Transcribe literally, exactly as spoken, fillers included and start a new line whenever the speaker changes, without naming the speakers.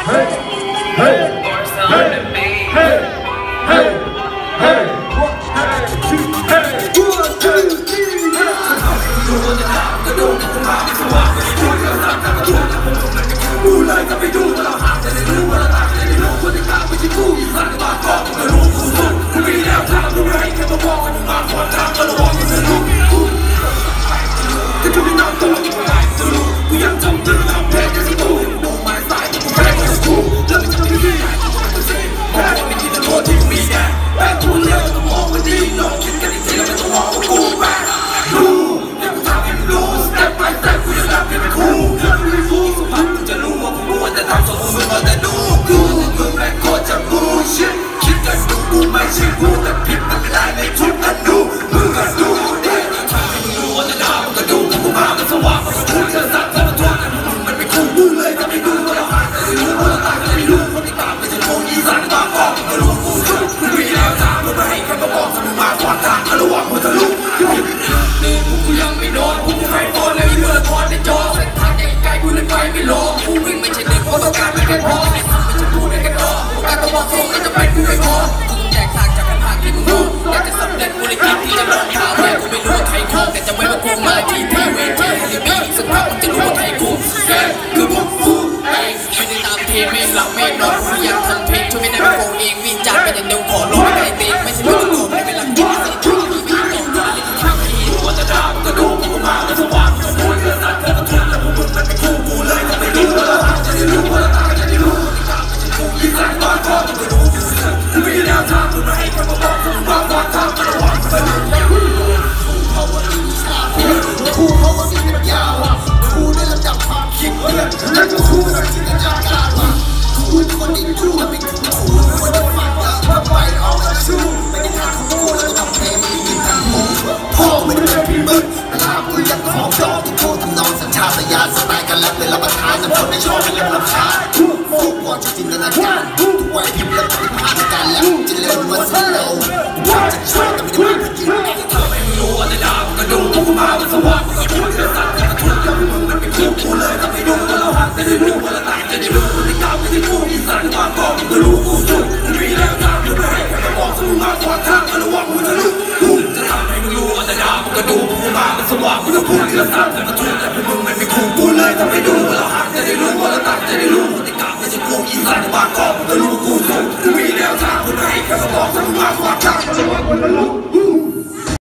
เราไม่นอนอยากทำเพลงช่วยไม่ได้เป็นโกงเองวิจารณ์ไปอย่างเดียวขอร้องไม่ได้เตะไม่ใช่ไม่ต้องโกรธไม่เป็นหลักกินไม่ใช่ช่วยมีวิจารณ์ทางที่รู้ว่าจะด่ามันก็ดูกูมาแล้วสว่างมันพูดเรื่องนั้นเธอทุกแล้วพวกมึงมันไม่คู่กูเลยถ้าไม่รู้ว่าเราจะได้รู้ว่าเราจะได้รู้ว่าที่ตามไม่ใช่กูยิ่งสายตอนพ่อมันก็รู้กูมีแนวทางกูไม่ให้ใครมาบอกกูมาตอนทางมันระวังมันเขาว่าดีฉากคู่เขาว่าดีมันยาวคู่ในระดับความคิดเนี่ยแล้วก็คู่ในจินตนาการว่าคู่คนที่ดูมันเป็นคู่คนที่ฟังแล้วว่าไปเอาแต่ชูไม่ได้ทางของกูแล้วก็ทำเพลงไม่ได้ยินทางหูพ่อไม่ได้เป็นพี่มึงแต่ลากูยังของดอกที่พูดทำนองสัญชาตญาณสไตล์การแรปเป็นรับประทานแต่คนไม่ชอบเป็นเรื่องรำคาญฟุกบอลจะจินตนาการทุกวัยพิมพ์และปฏิภาณการแรปจะเร็วหรือว่าสโลว์ว่าจะช่วยแต่ไม่ได้มาพยิงที่เธอไม่รู้ว่าจะด่ามันก็ดูกูมามันสว่างมันก็พูดเรื่องสัตว์แต่ทุกแล้วมึงมันเป็นคู่กูเลยถ้าไม่ดูว่าเราห่างจะได้รู้ว่าเราต่างจะได้รู้ว่าที่กล่าวไม่ใช่คู่อีสานบางกอกมึงก็รู้กูสู้กูมีแนวทางกูไม่ให้ใครมาบอกสมึงมาขวางทางก็ระวังมึงจะรู้กูจะทำให้มึงรู้ว่าจะด่ามันก็ดูกูมามันสว่างมันก็พูดเรื่องสัตว์แต่ทุกแล้วมึงมันเป็นคู่กูเลยถ้าไม่ดูว่าเราห่างจะได้รู้ว่าเราต่างจะได้รู้ว่าที่กล่าวไม่ใช่คู่อีสานบางกอกมึงก็รู้กูสู้กูมีแนวทางกูไม่ให้ใครมาบอกสมึงมาขวางทางก็ระวังมึงจะรู้